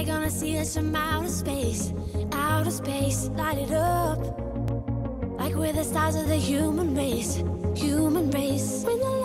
gonna see us from outer space, light it up like we're the stars of the human race, human race. When the